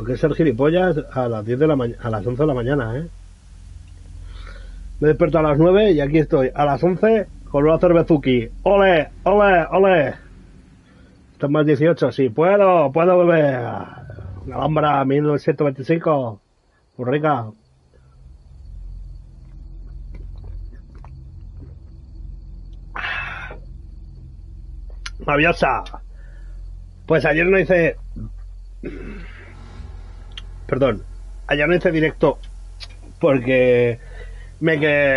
que es ser gilipollas a las 10 de la mañana, a las 11 de la mañana, ¿eh? Me desperto a las 9 y aquí estoy, a las 11 con una cervezuki. ¡Ole, ole, ole! ¿Estás más 18? Sí, puedo beber. Una Alhambra 1925. Muy rica. Maravillosa. Pues ayer no hice... Perdón. Ayer no hice directo porque me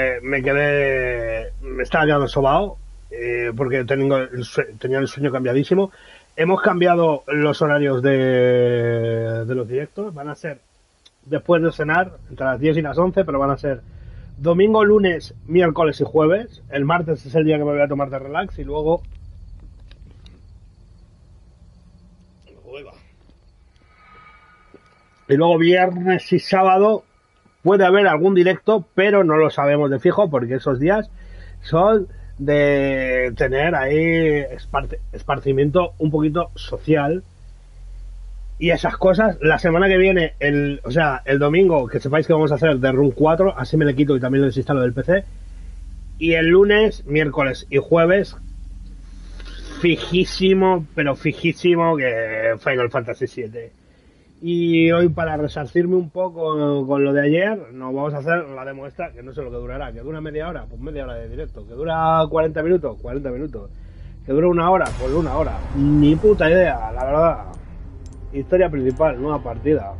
estaba quedando sobao, porque tenía el sueño cambiadísimo. Hemos cambiado los horarios de los directos. Van a ser después de cenar, entre las 10 y las 11, pero van a ser domingo, lunes, miércoles y jueves. El martes es el día que me voy a tomar de relax y luego... Y luego viernes y sábado puede haber algún directo, pero no lo sabemos de fijo porque esos días son de tener ahí esparcimiento un poquito social y esas cosas. La semana que viene, el domingo, que sepáis que vamos a hacer de Run 4, así me le quito y también lo desinstalo del PC. Y el lunes, miércoles y jueves, fijísimo, pero fijísimo, que Final Fantasy VII. Y hoy, para resarcirme un poco con lo de ayer, nos vamos a hacer la demo esta, que no sé lo que durará. ¿Que dura media hora? Pues media hora de directo. ¿Que dura 40 minutos? 40 minutos. ¿Que dura una hora? Pues una hora. Ni puta idea, la verdad. Historia principal, nueva partida.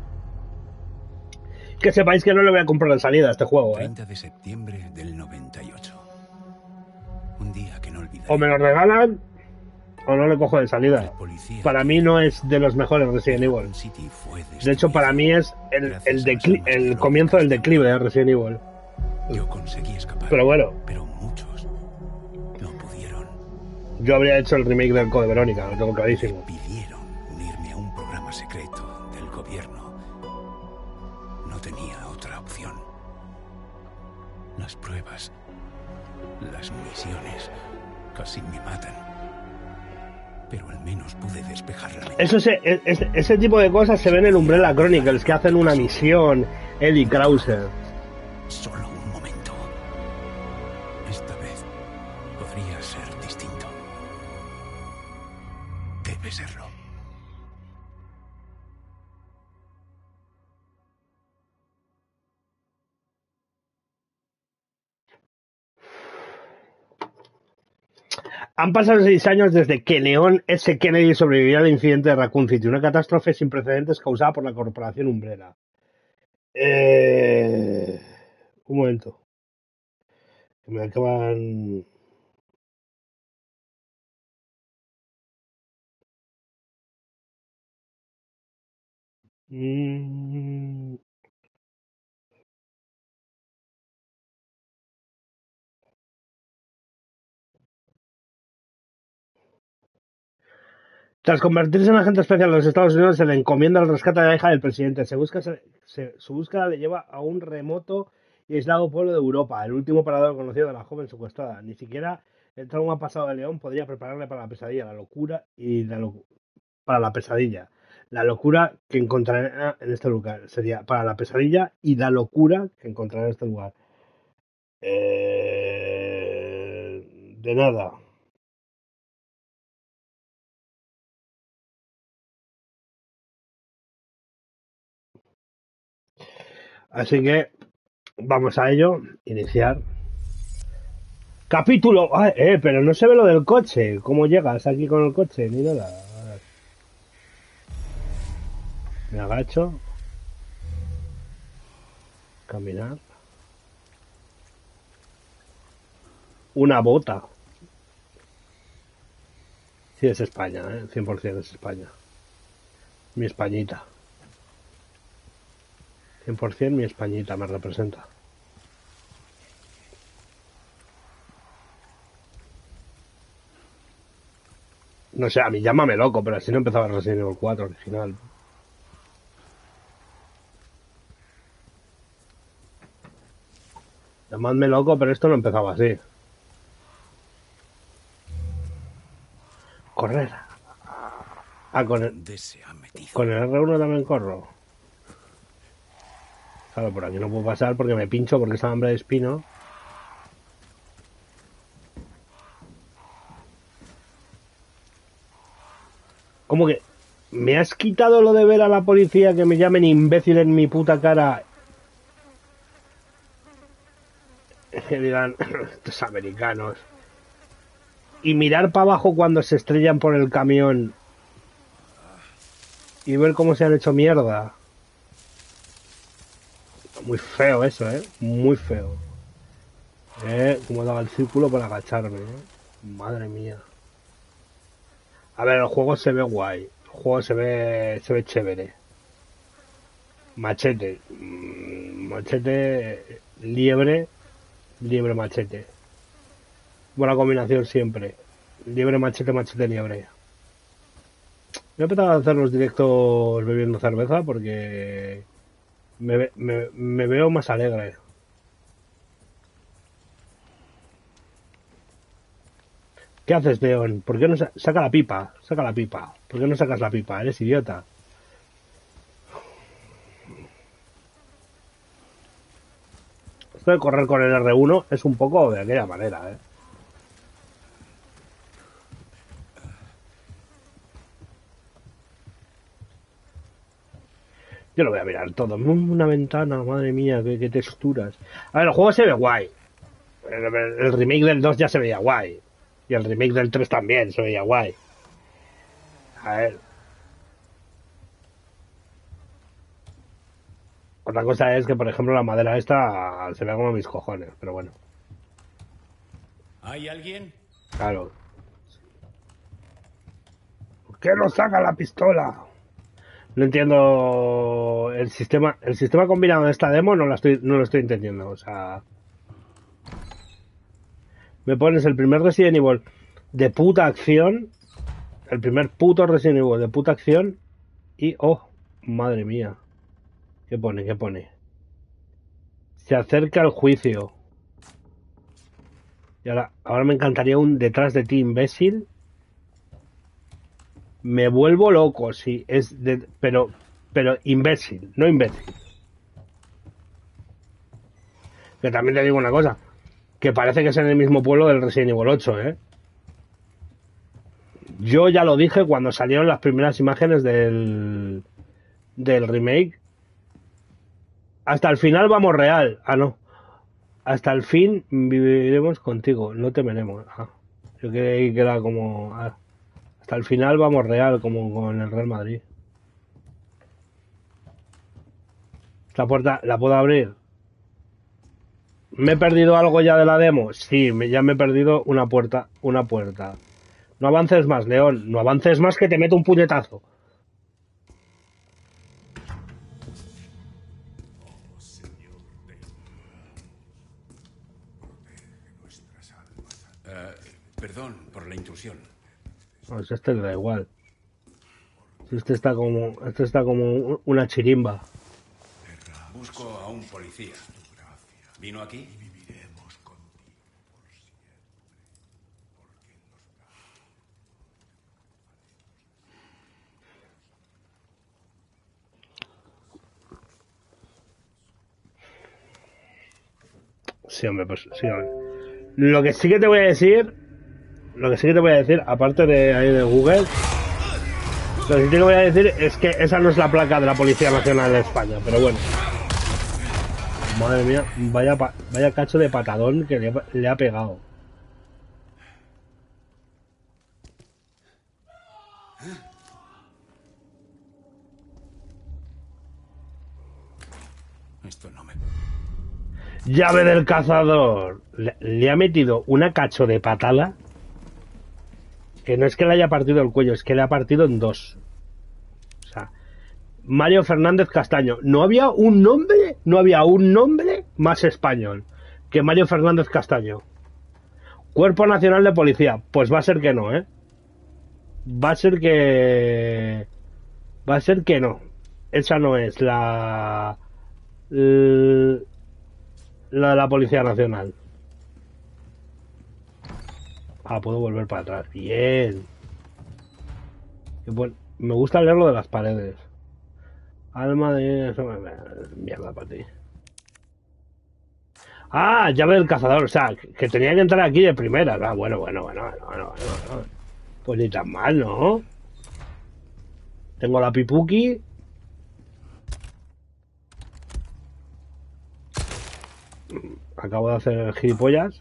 Que sepáis que no le voy a comprar en salida a este juego, 30 de septiembre del 98. Un día que no olvidaré. O me lo regalan o no le cojo de salida. Para mí no es de los mejores Resident Evil. De hecho, para mí es el comienzo del declive de Resident Evil. Yo conseguí escapar. Pero bueno. Pero muchos no pudieron. Yo habría hecho el remake del Code Verónica, lo tengo clarísimo. Pidieron unirme a un programa secreto del gobierno. No tenía otra opción. Las pruebas, las municiones, casi me matan. Pero al menos pude despejar la mente. Ese tipo de cosas se ven en Umbrella Chronicles, que hacen una misión, Eddie Krauser. Solo un momento. Esta vez podría ser distinto. Debe serlo. Han pasado 6 años desde que Leon S. Kennedy sobrevivió al incidente de Raccoon City, una catástrofe sin precedentes causada por la corporación Umbrella. Un momento. Que me acaban... Tras convertirse en agente especial de los Estados Unidos, se le encomienda el rescate de la hija del presidente. Su búsqueda le lleva a un remoto y aislado pueblo de Europa, el último parador conocido de la joven secuestrada. Ni siquiera el trauma pasado de León podría prepararle para la pesadilla, la locura y para la pesadilla. La locura que encontrará en este lugar. Sería para la pesadilla y la locura que encontrará en este lugar. De nada. Así que vamos a ello. Iniciar. Capítulo. Pero no se ve lo del coche. ¿Cómo llegas aquí con el coche? Ni nada. A ver. Me agacho. Caminar. Una bota. Sí, es España, 100% es España. Mi Españita. 100% mi Españita me representa. No sé, a mí llámame loco, pero así no empezaba Resident Evil 4 original. Llamadme loco, pero esto no empezaba así. Correr. Ah, ¿Dónde se ha metido? con el R1 también corro. Claro, por aquí no puedo pasar porque me pincho porque es hambre de espino. ¿Cómo que me has quitado lo de ver a la policía que me llamen imbécil en mi puta cara? Que digan, estos americanos. Y mirar para abajo cuando se estrellan por el camión. Y ver cómo se han hecho mierda. Muy feo eso, muy feo. Como daba el círculo para agacharme, Madre mía. A ver, el juego se ve guay. El juego se ve chévere. Machete. Machete, liebre, liebre, machete. Buena combinación siempre. Liebre, machete, machete, liebre. Voy a empezar a hacer los directos bebiendo cerveza porque me veo más alegre. ¿Qué haces, León? ¿Por qué no saca la pipa? Saca la pipa. ¿Por qué no sacas la pipa? Eres idiota. Esto de correr con el R1 es un poco de aquella manera, Yo lo voy a mirar todo. Una ventana, madre mía, qué texturas. A ver, el juego se ve guay. El remake del 2 ya se veía guay. Y el remake del 3 también se veía guay. A ver. Otra cosa es que, por ejemplo, la madera esta se ve como mis cojones, pero bueno. ¿Hay alguien? Claro. ¿Por qué no saca la pistola? No entiendo el sistema combinado de esta demo, no lo estoy entendiendo, o sea, me pones el primer Resident Evil de puta acción, el primer puto Resident Evil de puta acción y oh, madre mía. ¿Qué pone? ¿Qué pone? Se acerca el juicio. Y ahora me encantaría un detrás de ti, imbécil. Me vuelvo loco, sí, pero imbécil, no imbécil. Que también te digo una cosa, que parece que es en el mismo pueblo del Resident Evil 8, Yo ya lo dije cuando salieron las primeras imágenes del remake. Hasta el final vamos real. Ah, no. Hasta el fin viviremos contigo, no temeremos. Yo creí que era como... hasta el final vamos real, como con el Real Madrid. Esta puerta, ¿la puedo abrir? ¿Me he perdido algo ya de la demo? Sí, ya me he perdido una puerta. No avances más, León. No avances más que te meto un puñetazo. Perdón por la intrusión. Pues este le da igual. Este está como una chirimba. Busco a un policía. ¿Vino aquí? Sí, hombre, pues sí, hombre. Lo que sí que te voy a decir, aparte de ahí de Google, lo que sí te voy a decir es que esa no es la placa de la Policía Nacional de España, pero bueno. Madre mía, vaya cacho de patadón que le ha pegado. Esto no me... Llave del cazador. Le ha metido una cacho de patada que no es que le haya partido el cuello, es que le ha partido en dos. O sea, Mario Fernández Castaño. No había un nombre más español que Mario Fernández Castaño. Cuerpo Nacional de Policía. Pues va a ser que no, Va a ser que no. Esa no es la de la Policía Nacional. Puedo volver para atrás. Bien. Me gusta leer lo de las paredes. Alma de... Mierda para ti. Ah, llave del cazador. O sea, que tenía que entrar aquí de primera. Ah, bueno. Pues ni tan mal, ¿no? Tengo la pipuki. Acabo de hacer gilipollas.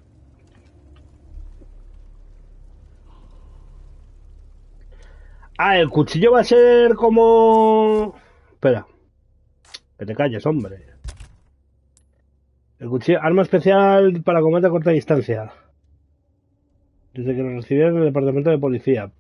Ah, el cuchillo va a ser como... Espera. Que te calles, hombre. El cuchillo, arma especial para combate a corta distancia. Desde que lo recibieron en el departamento de policía.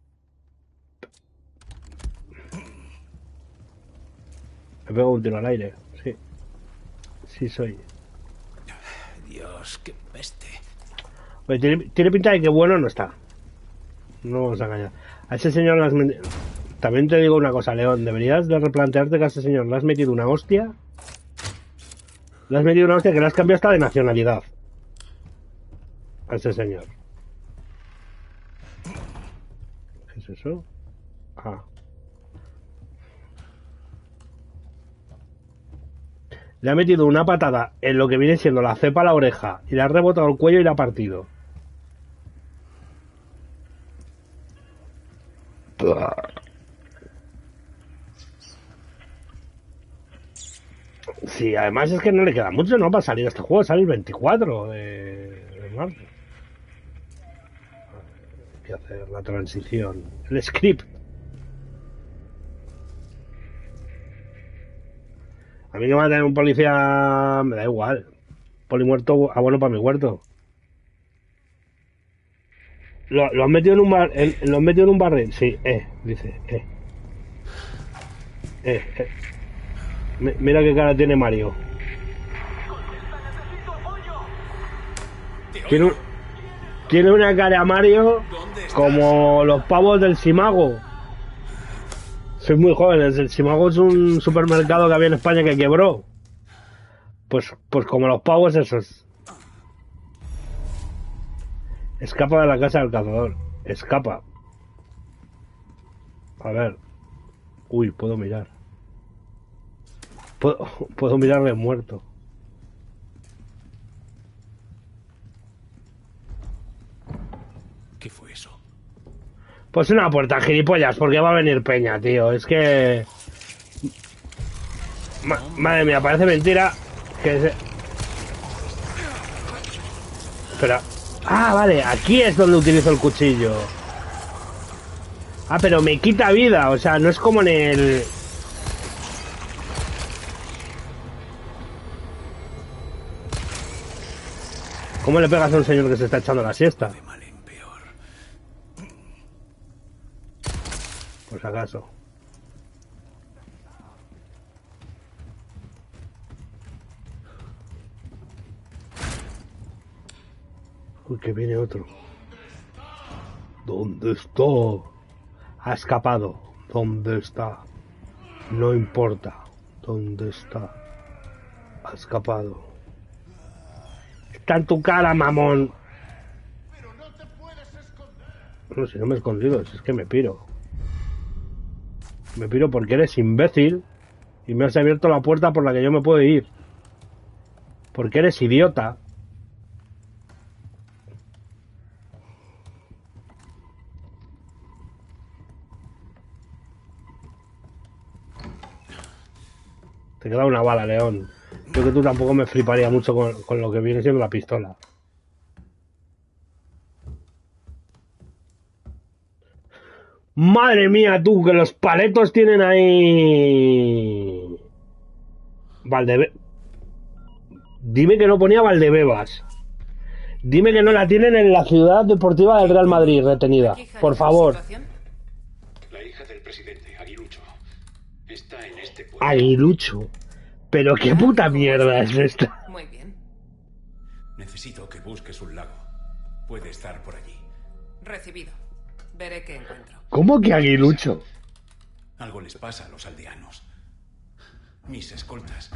Me pego un tiro al aire. Sí. Sí soy. Dios, qué peste. Oye, tiene pinta de que bueno no está. No vamos a engañar. A ese señor le has metido... También te digo una cosa, León. Deberías de replantearte que a ese señor le has metido una hostia. Le has metido una hostia que le has cambiado hasta de nacionalidad. A ese señor. ¿Qué es eso? Ah. Le ha metido una patada en lo que viene siendo la cepa a la oreja y le ha rebotado el cuello y le ha partido. Sí, además es que no le queda mucho, ¿no? Para salir este juego, sale el 24 de marzo. Hay que hacer la transición. El script. A mí que me va a tener un policía... Me da igual. Poli muerto, bueno para mi huerto. Lo han metido en un bar... lo han metido en un barril. Sí, dice, Mira qué cara tiene Mario. Tiene una cara Mario como los pavos del Simago. Soy muy joven. El Simago es un supermercado que había en España que quebró. Pues como los pavos esos. Escapa de la casa del cazador. Escapa. A ver. Uy, puedo mirar. Puedo mirarle muerto. ¿Qué fue eso? Pues una puerta, gilipollas, porque va a venir peña, tío. Es que... Madre mía, parece mentira que se... Espera. Ah, vale, aquí es donde utilizo el cuchillo. Ah, pero me quita vida, o sea, no es como en el... ¿Cómo le pegas a un señor que se está echando la siesta? De mal en peor. Por si acaso. Uy, que viene otro. ¿Dónde está? Ha escapado. ¿Dónde está? No importa. ¿Dónde está? Ha escapado. Está en tu cara, mamón. Pero no te puedes esconder. No, si no me he escondido, si es que me piro. Me piro porque eres imbécil y me has abierto la puerta por la que yo me puedo ir. Porque eres idiota. Te queda una bala, León. Creo que tú tampoco me fliparía mucho con lo que viene siendo la pistola. Madre mía, tú, que los paletos tienen ahí... Dime que no ponía Valdebebas. Dime que no la tienen en la ciudad deportiva del Real Madrid retenida. Por favor. La hija del presidente, Aguilucho. Está en este pueblo. Aguilucho. Pero qué puta mierda es esta. Muy bien. Necesito que busques un lago. Puede estar por allí. Recibido. Veré qué encuentro. ¿Cómo que Aguilucho? Algo les pasa a los aldeanos. Mis escoltas.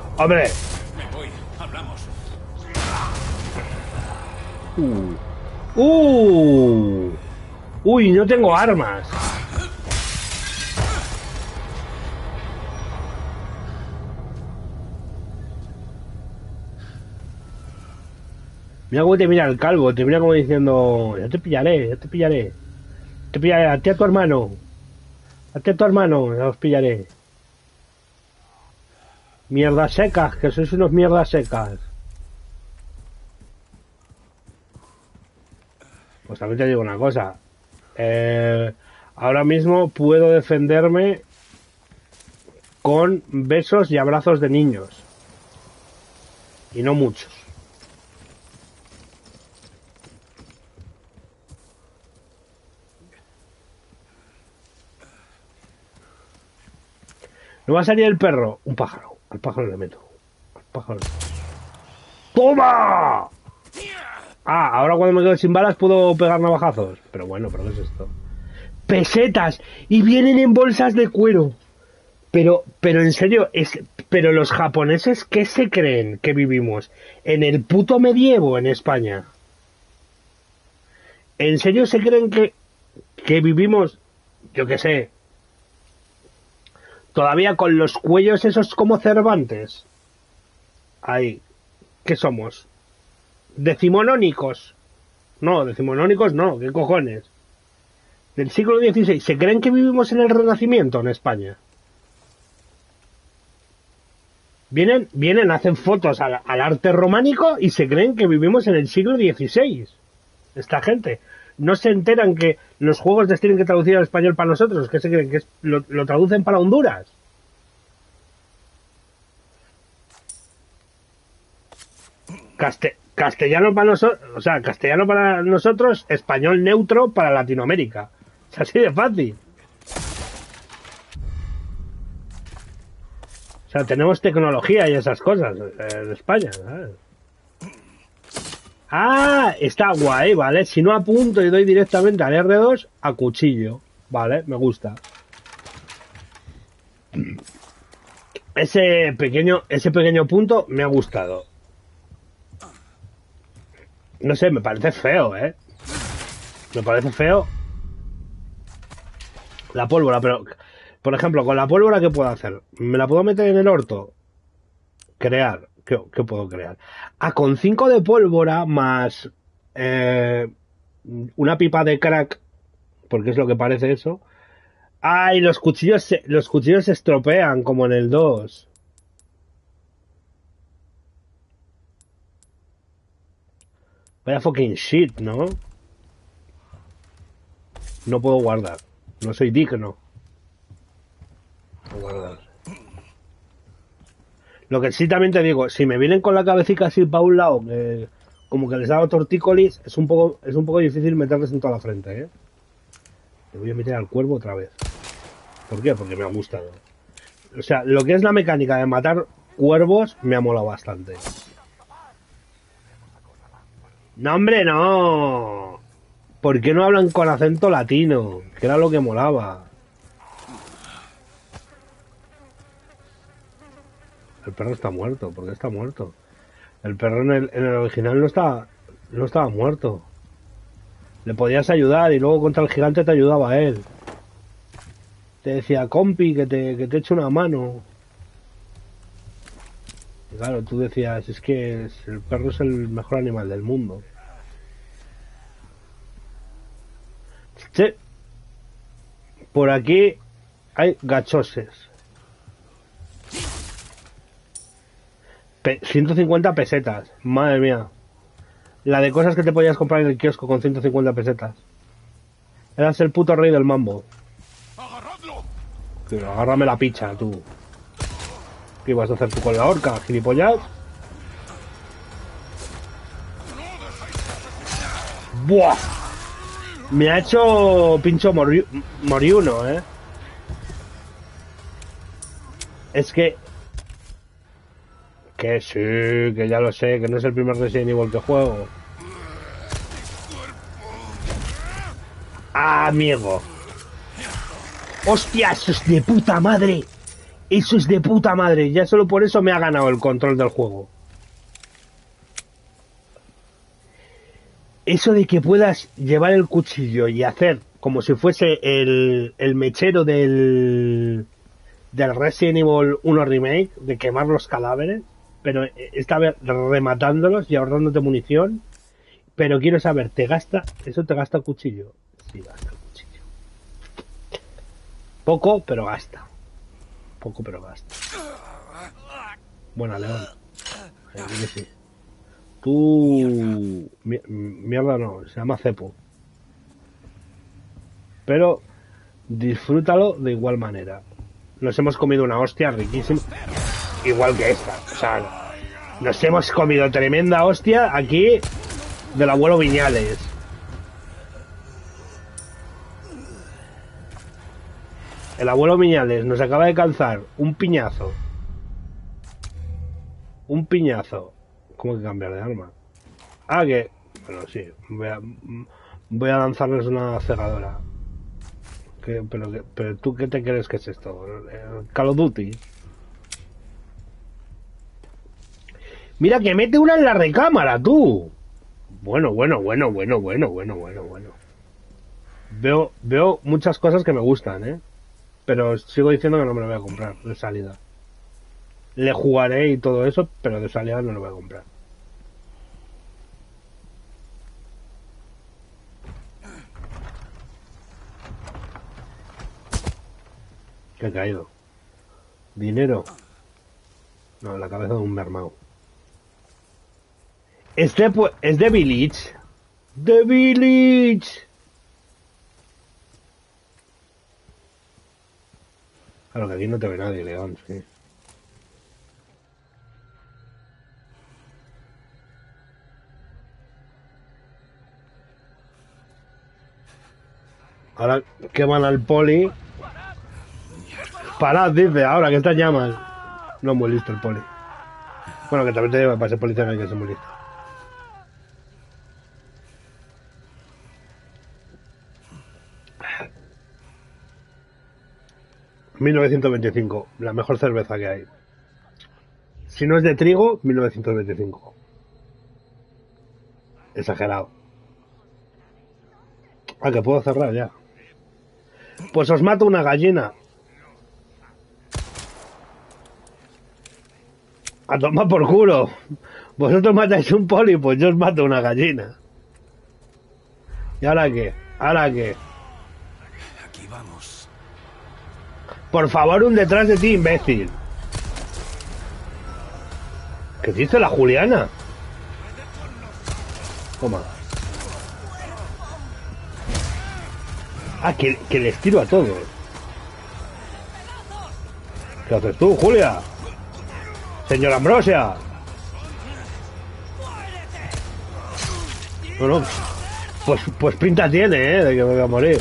Hombre. Me voy. Hablamos. Uy, no tengo armas. Mira cómo te mira el calvo, te mira como diciendo, ya te pillaré, ya te pillaré. Te pillaré, a ti a tu hermano. A ti a tu hermano, ya os pillaré. Mierdas secas, que sois unos mierdas secas. Pues también te digo una cosa. Ahora mismo puedo defenderme con besos y abrazos de niños. Y no muchos. ¿No va a salir el perro? Un pájaro. Al pájaro le meto. Al pájaro. ¡Toma! Ah, ahora cuando me quedo sin balas puedo pegar navajazos. Pero bueno, ¿pero qué es esto? ¡Pesetas! Y vienen en bolsas de cuero. Pero en serio, pero los japoneses, ¿qué se creen que vivimos? ¿En el puto medievo en España? ¿En serio se creen que vivimos, yo qué sé, todavía con los cuellos esos como Cervantes? Ahí, ¿qué somos? ¿Decimonónicos? No, decimonónicos no, ¿qué cojones? Del siglo XVI, ¿se creen que vivimos en el Renacimiento en España? Vienen, hacen fotos al arte románico y se creen que vivimos en el siglo XVI. Esta gente. No se enteran que los juegos les tienen que traducir al español para nosotros. ¿Qué se creen? ¿Que lo traducen para Honduras? Castellano para nosotros, o sea, castellano para nosotros, español neutro para Latinoamérica. Es así de fácil. O sea, tenemos tecnología y esas cosas en España, ¿sabes? Ah, está guay, ¿vale? Si no apunto y doy directamente al R2, a cuchillo. Vale, me gusta. Ese pequeño punto me ha gustado. No sé, me parece feo, ¿eh? Me parece feo la pólvora, pero... Por ejemplo, con la pólvora, ¿qué puedo hacer? ¿Me la puedo meter en el orto? Crear. ¿Qué puedo crear? Ah, con 5 de pólvora más una pipa de crack, porque es lo que parece eso. Ah, y los cuchillos se estropean, como en el 2. Vaya fucking shit, ¿no? No puedo guardar. No soy digno. Guardar. Lo que sí también te digo, si me vienen con la cabecita así para un lado, como que les hago tortícolis, es un poco difícil meterles en toda la frente, ¿eh? Le voy a meter al cuervo otra vez. ¿Por qué? Porque me ha gustado. O sea, lo que es la mecánica de matar cuervos me ha molado bastante. No, hombre, no. ¿Por qué no hablan con acento latino? Que era lo que molaba. El perro está muerto. ¿Por qué está muerto? El perro en el original no estaba muerto. Le podías ayudar y luego contra el gigante te ayudaba a él. Te decía, compi, que te eche una mano. Y claro, tú decías, es que el perro es el mejor animal del mundo. Sí. Por aquí hay gachoses. 150 pesetas. Madre mía. La de cosas que te podías comprar en el kiosco con 150 pesetas. Eras el puto rey del mambo. ¡Agarradlo! Pero agárrame la picha, tú. ¿Qué ibas a hacer tú con la horca, gilipollas? ¡Buah! Me ha hecho pincho moriuno, ¿eh? Es que sí, que ya lo sé, que no es el primer Resident Evil que juego. ¡Ah, amigo! ¡Hostia, eso es de puta madre! Eso es de puta madre. Ya solo por eso me ha ganado el control del juego. eso de que puedas llevar el cuchillo y hacer como si fuese el mechero del Resident Evil 1 Remake, de quemar los cadáveres, pero esta vez rematándolos y ahorrándote munición. Pero quiero saber, ¿eso te gasta el cuchillo? Sí, gasta el cuchillo. Poco, pero gasta. Poco, pero gasta. Buena, León. Sí. Tú... Mierda no, se llama cepo. Pero disfrútalo de igual manera. Nos hemos comido una hostia riquísima. Igual que esta. O sea, nos hemos comido tremenda hostia aquí del abuelo Viñales. El abuelo Viñales nos acaba de calzar un piñazo. Un piñazo. ¿Cómo que cambiar de arma? Ah, que... Bueno, sí. Voy a lanzarles una cegadora. Pero tú, ¿qué te crees que es esto? Call of Duty. Mira que mete una en la recámara, tú. Bueno. Veo muchas cosas que me gustan, ¿eh? Pero sigo diciendo que no me lo voy a comprar de salida. Le jugaré y todo eso, pero de salida no lo voy a comprar. ¿Qué ha caído? ¿Dinero? No, la cabeza de un mermao. Es de Village. ¡The Village! Claro que aquí no te ve nadie, León, sí. Ahora queman al poli. Parad, dice, ahora que estás llamas. No es muy listo el poli. Bueno, que también te lleva para ser policía, no hay que ser muy listo. ...1925... la mejor cerveza que hay. Si no es de trigo, 1925. Exagerado. Ah, que puedo cerrar ya. Pues os mato una gallina. A tomar por culo. Vosotros matáis un poli, pues yo os mato una gallina. ¿Y ahora qué? ¿Ahora qué? Aquí vamos. Por favor, un detrás de ti, imbécil. ¿Qué dice la Juliana? Toma. Ah, que les tiro a todos. ¿Qué haces tú, Julia? Señora Ambrosia. Bueno, pues pinta tiene, de que me voy a morir.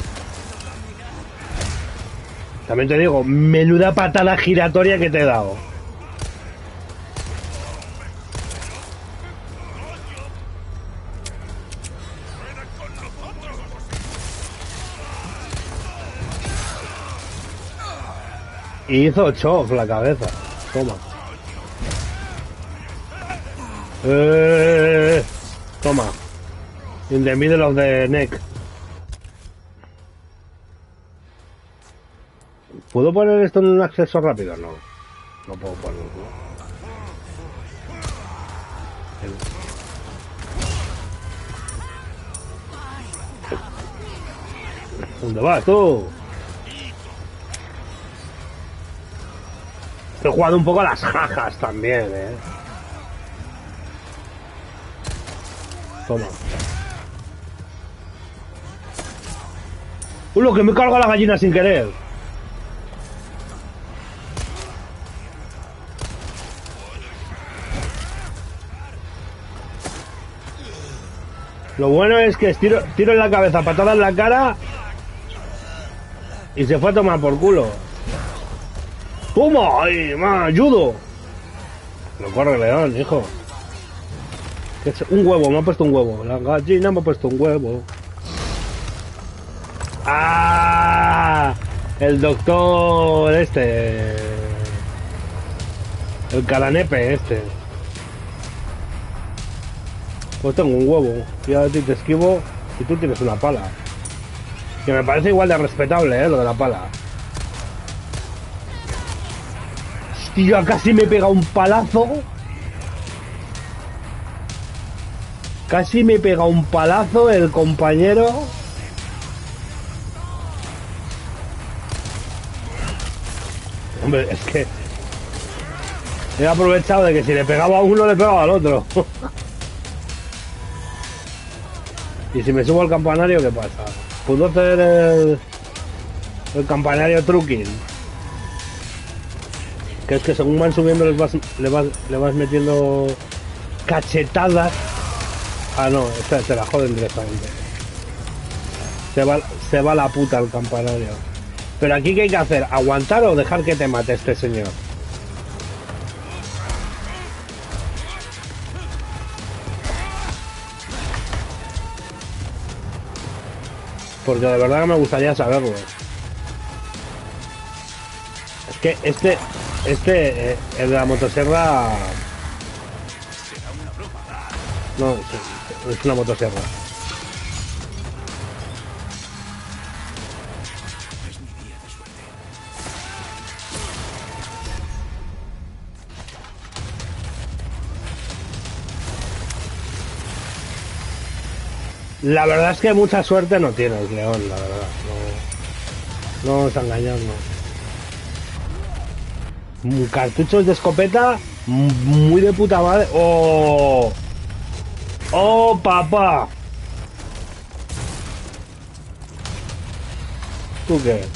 También te digo, menuda patada giratoria que te he dado. Y hizo chof la cabeza. Toma. Toma. In the middle of the neck. ¿Puedo poner esto en un acceso rápido? No. No puedo ponerlo. ¿Dónde vas tú? He jugado un poco a las jajas también, Toma. ¡Uy, lo que me cargo a la gallina sin querer! Lo bueno es que tiro en la cabeza, patada en la cara y se fue a tomar por culo. ¡Toma! ¡Ay, ma! ¡Ayudo! No corre, León, hijo. Un huevo, me ha puesto un huevo. La gallina me ha puesto un huevo. ¡Ah! El doctor este. El calanepe este. Pues tengo un huevo. Y a ti te esquivo y tú tienes una pala. Que me parece igual de respetable, lo de la pala. Hostia, casi me pega un palazo. Casi me pega un palazo el compañero. Hombre, es que he aprovechado de que si le pegaba a uno, le pegaba al otro. Y si me subo al campanario, ¿qué pasa? ¿Puedo hacer el campanario truquín? Que es que según van subiendo le vas metiendo cachetadas. Ah, no, se la joden directamente. Se va la puta el campanario. Pero aquí, ¿qué hay que hacer? ¿Aguantar o dejar que te mate este señor? Porque de verdad que me gustaría saberlo. Es que el de la motosierra... No, es una motosierra. La verdad es que mucha suerte no tienes, León, la verdad. No vamos a engañarnos. Cartuchos de escopeta muy de puta madre. ¡Oh! ¡Oh, papá! ¿Tú qué?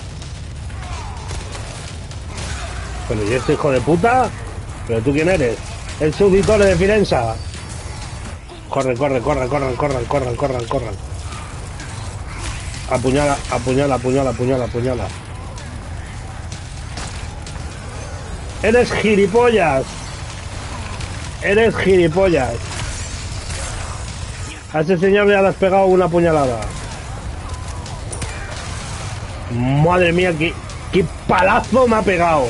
¿Pero y este hijo de puta? ¿Pero tú quién eres? El subditore de Firenza. Corre. Apuñala. Eres gilipollas. A ese señor ya le has pegado una puñalada. Madre mía, qué palazo me ha pegado.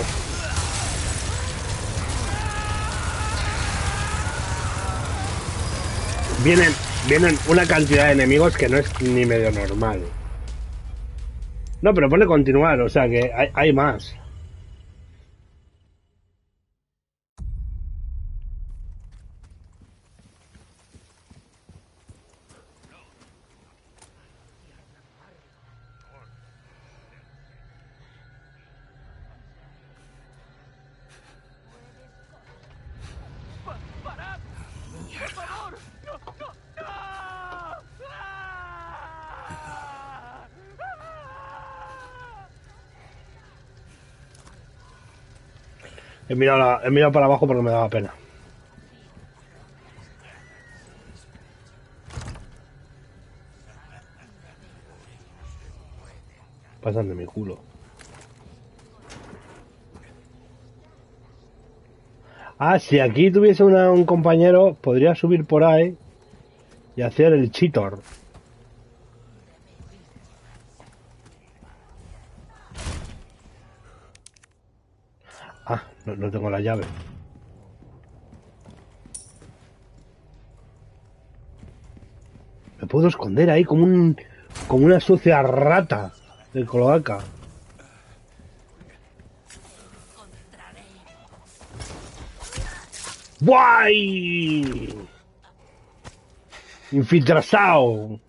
Vienen una cantidad de enemigos que no es ni medio normal. No, pero pone continuar, o sea que hay más. He mirado para abajo porque me daba pena. Pasan de mi culo. Ah, si aquí tuviese un compañero, podría subir por ahí y hacer el cheater. Ah, no tengo la llave. Me puedo esconder ahí como una sucia rata de cloaca. ¡Guay! Infiltrado.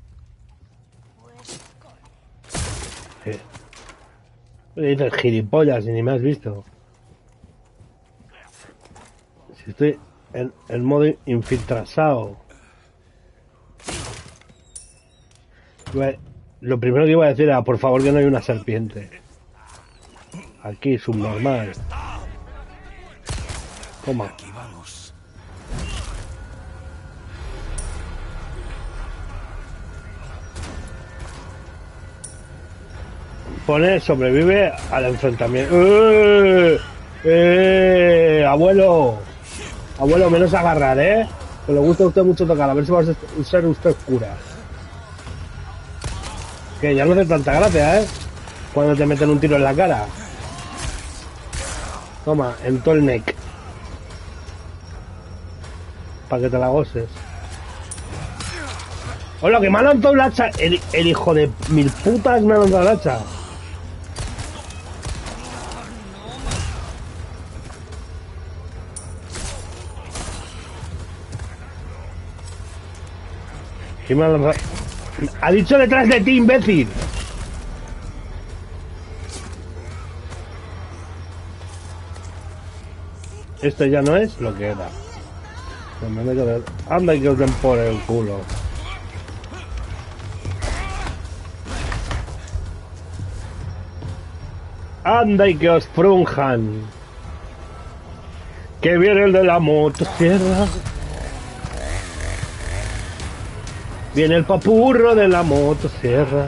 Dices gilipollas y ni me has visto. Si estoy en modo infiltrado. Lo primero que iba a decir era, por favor, que no hay una serpiente. Aquí, subnormal. Toma. Aquí vamos. Pone, sobrevive al enfrentamiento. Abuelo! Abuelo, menos agarrar, ¿eh? Que le gusta a usted mucho tocar, a ver si va a ser usted cura. Que ya no hace tanta gracia, ¿eh? Cuando te meten un tiro en la cara. Toma, en todo el neck. Para que te la goses. Hola, que me ha lanzado la hacha. El hijo de mil putas me ha lanzado la hacha. ¿Quién me ha lanzado? Ha dicho detrás de ti, imbécil. Esto ya no es lo que era. Anda y que os den por el culo. Anda y que os frunjan. Que viene el de la motosierra. Viene el papurro de la motosierra.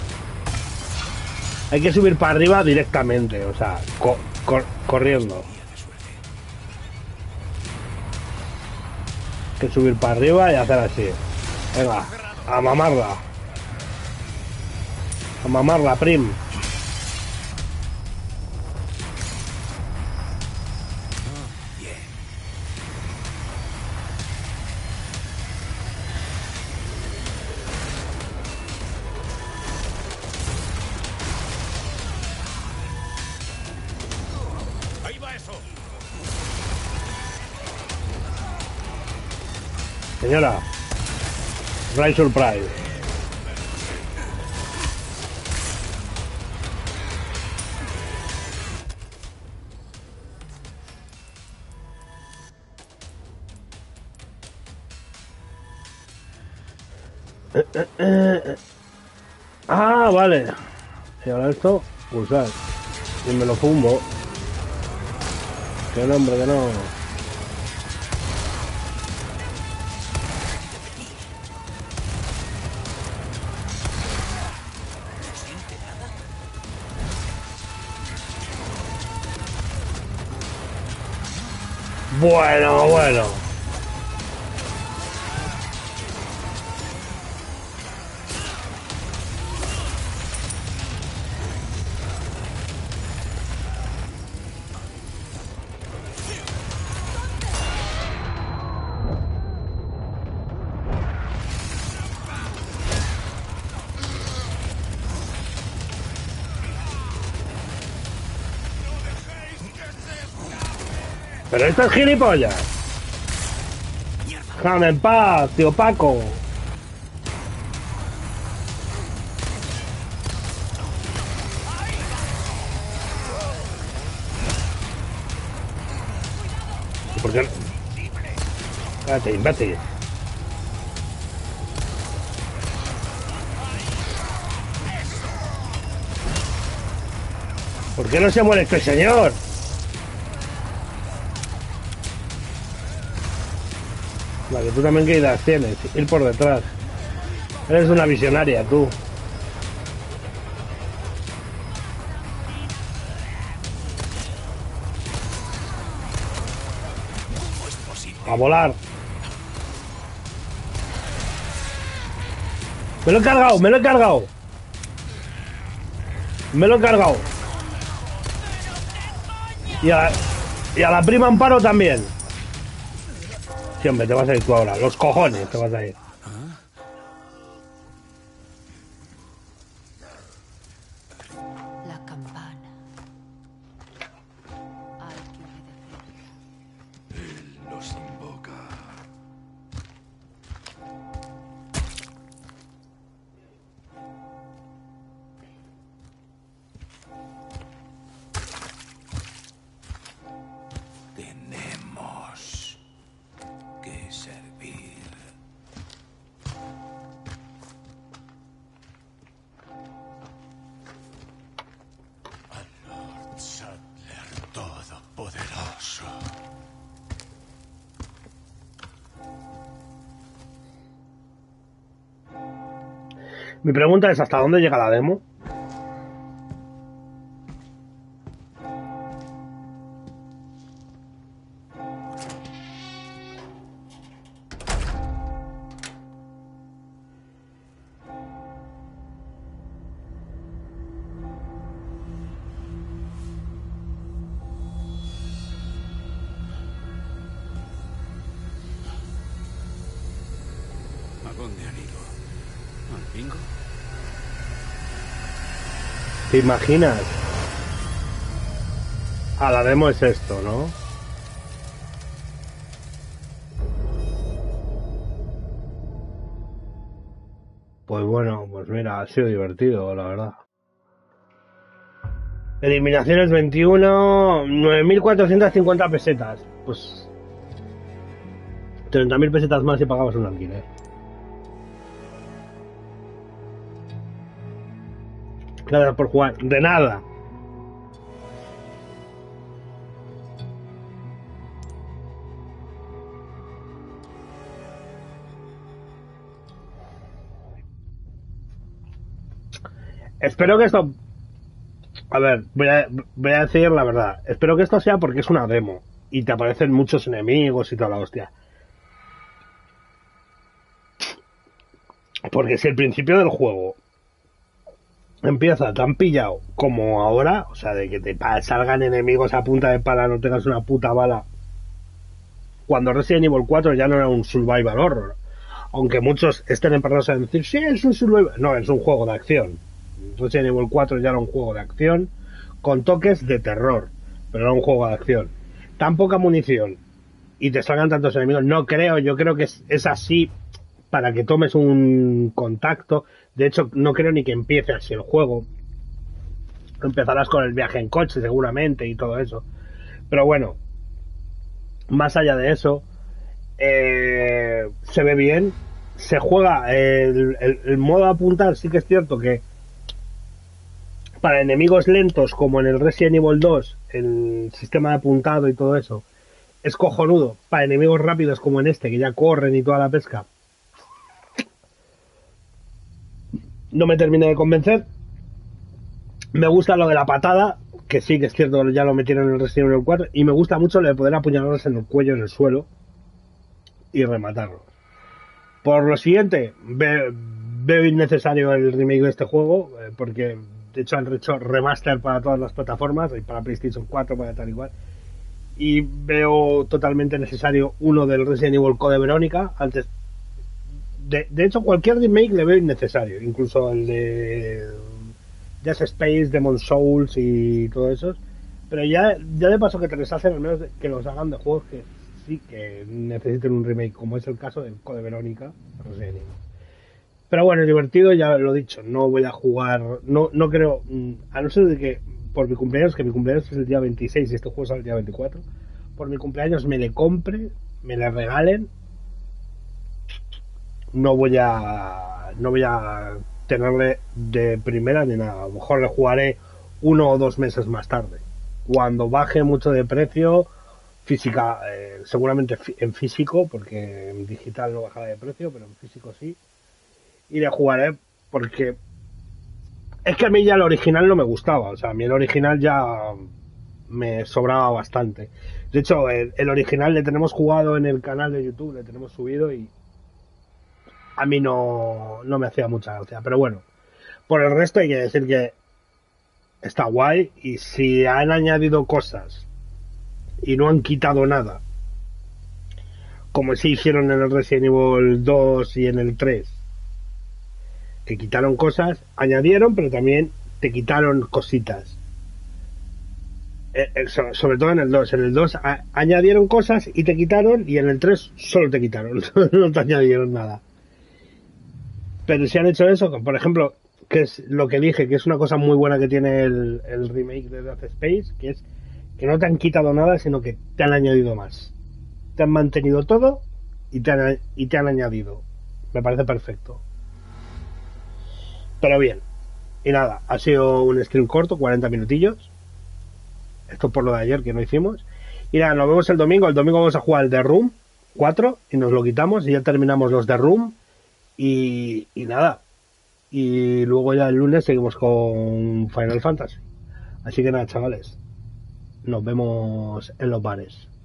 Hay que subir para arriba directamente, o sea, corriendo. Hay que subir para arriba y hacer así. Venga, a mamarla. A mamarla, prim. Señora, right surprise. Ah, vale. Y ahora esto, pulsar. Y me lo fumo. Que no, hombre, que no. Bueno. Pero esto es gilipollas. Déjame en paz, tío Paco. ¿Y por qué no? Cállate, imbécil. ¿Por qué no se muere este señor? Vale, tú también qué ideas tienes, ir por detrás. Eres una visionaria, tú. A volar. Me lo he cargado. Y a la prima Amparo también. Sí, hombre, te vas a ir tú ahora. Los cojones te vas a ir. La campana. Hay que obedecerla. Él los invoca. Tenemos que servir. Al Lord Sadler Todopoderoso. Mi pregunta es, ¿hasta dónde llega la demo? ¿A dónde han ido? ¿Bingo? ¿Te imaginas? A la demo es esto, ¿no? Pues bueno, pues mira, ha sido divertido, la verdad. Eliminaciones 21, 9.450 pesetas. Pues 30.000 pesetas más si pagabas un alquiler. Gracias por jugar. De nada. Espero que esto... A ver, voy a decir la verdad. Espero que esto sea porque es una demo. Y te aparecen muchos enemigos y toda la hostia. Porque si el principio del juego empieza tan pillado como ahora, o sea, de que te salgan enemigos a punta de pala, no tengas una puta bala. Cuando Resident Evil 4 ya no era un survival horror. Aunque muchos estén empeñados en decir, sí, es un survival. No, es un juego de acción. Resident Evil 4 ya era un juego de acción con toques de terror, pero era un juego de acción. Tan poca munición y te salgan tantos enemigos, no creo, yo creo que es así para que tomes un contacto. De hecho, no creo ni que empiece así el juego. Empezarás con el viaje en coche seguramente y todo eso. Pero bueno, más allá de eso, se ve bien, se juega el modo apuntar. Sí que es cierto que para enemigos lentos como en el Resident Evil 2 el sistema de apuntado y todo eso es cojonudo. Para enemigos rápidos como en este, que ya corren y toda la pesca, no me termina de convencer. Me gusta lo de la patada, que sí que es cierto, ya lo metieron en el Resident Evil 4, y me gusta mucho lo de poder apuñalarlos en el cuello, en el suelo y rematarlos. Por lo siguiente, veo innecesario el remake de este juego, porque de hecho han hecho remaster para todas las plataformas, y para PlayStation 4, para tal y cual. Y veo totalmente necesario uno del Resident Evil Code Verónica. Antes, de hecho, cualquier remake le veo innecesario, incluso el de Just Space, Demon Souls y todo eso. Pero ya de paso que te les hacen, al menos que los hagan de juegos que sí que necesiten un remake, como es el caso del Code Verónica, Resident Evil. Pero bueno, es divertido, ya lo he dicho, no voy a jugar, no creo, a no ser de que por mi cumpleaños, que mi cumpleaños es el día 26 y este juego sale el día 24, por mi cumpleaños me le compre, me le regalen, no voy a tenerle de primera ni nada. A lo mejor le jugaré 1 o 2 meses más tarde, cuando baje mucho de precio, física, seguramente en físico, porque en digital no bajará de precio, pero en físico sí. Y le jugaré porque es que a mí ya el original no me gustaba, o sea, a mí el original ya me sobraba bastante. De hecho, el original le tenemos jugado en el canal de YouTube, le tenemos subido y a mí no me hacía mucha gracia. Pero bueno, por el resto hay que decir que está guay, y si han añadido cosas y no han quitado nada, como sí hicieron en el Resident Evil 2 y en el 3, que quitaron cosas, añadieron, pero también te quitaron cositas. Sobre todo en el 2. En el 2 añadieron cosas y te quitaron, y en el 3 solo te quitaron, no te añadieron nada. Pero si han hecho eso, por ejemplo, que es lo que dije, que es una cosa muy buena que tiene el remake de Dead Space, que es que no te han quitado nada, sino que te han añadido más. Te han mantenido todo y te han añadido. Me parece perfecto. Pero bien, y nada, ha sido un stream corto, 40 minutillos. Esto por lo de ayer que no hicimos. Y nada, nos vemos el domingo. El domingo vamos a jugar el The Room 4 y nos lo quitamos y ya terminamos los The Room. Y nada, y luego ya el lunes seguimos con Final Fantasy. Así que nada, chavales, nos vemos en los bares.